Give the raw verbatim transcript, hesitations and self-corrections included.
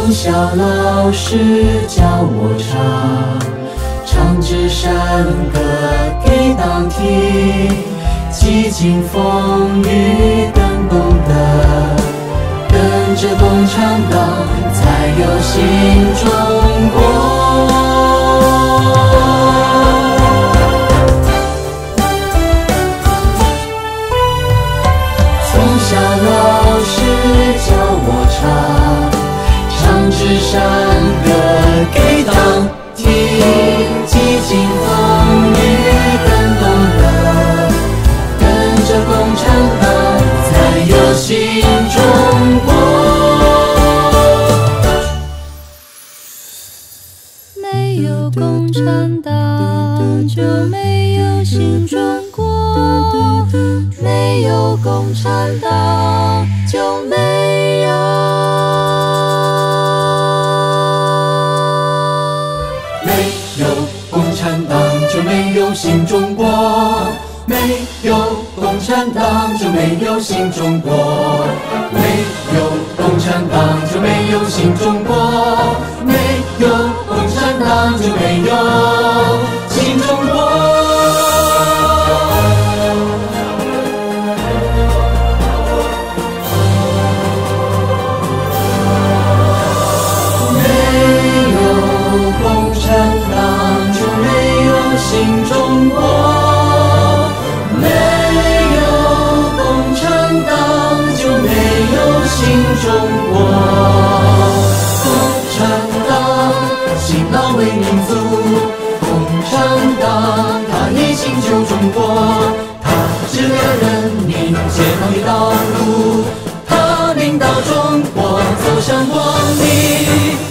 从小老师教我唱，唱支山歌给党听，几经风雨更懂得，跟着共产党才有新中国。从小老师教我唱，唱支山歌给党听，几经风雨更懂得，跟着共产党才有新中国。 没有共产党就没有新中国，没有共产党就没有没有共产党就没有新中国，没有共产党就没有新中国，没有共产党就没有新中国，没有共产党就没有新中国。新中国，没有共产党就没有新中国。共产党辛劳为民族，共产党他一心救中国，他指点人民解放的道路，他领导中国走向光明。